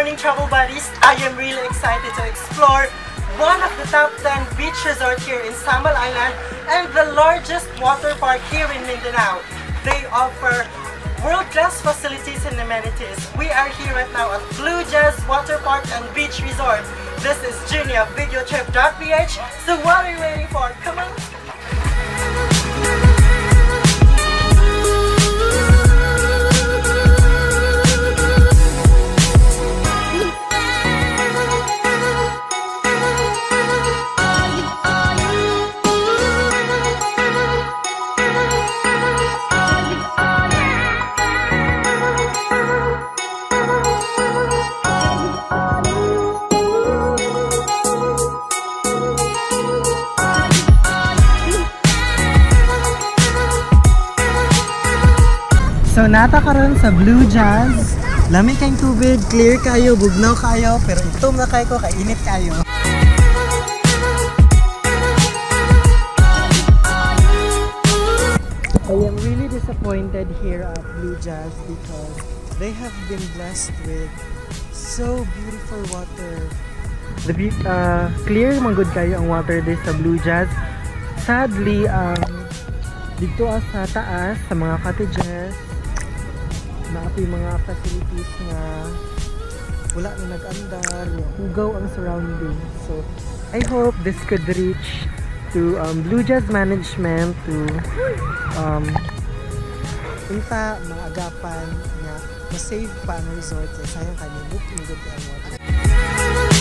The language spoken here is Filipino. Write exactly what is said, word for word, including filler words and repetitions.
morning, travel buddies. I am really excited to explore one of the top ten beach resorts here in Samal Island and the largest water park here in Mindanao. They offer world-class facilities and amenities. We are here right now at Bluejaz Waterpark and Beach Resort. This is Junior of Videotripp dot P H. So what are you waiting for? Come on! So nata karon sa Bluejaz, lami kayong tubig, clear kayo, bugnaw kayo, pero itom na kayo ko, kainit kayo. I am really disappointed here at Bluejaz because they have been blessed with so beautiful water. The uh, clear man good kayo ang water this sa Bluejaz. Sadly, um, dito sa taas, sa mga cottages, na apoy mga facilities nga wala na nag-andar, hugaw ang surrounding. So I hope this could reach to um, Bluejaz management to um, unta maagapan nga ma-save pa ang resort. Sayang kanya book yung good ang water.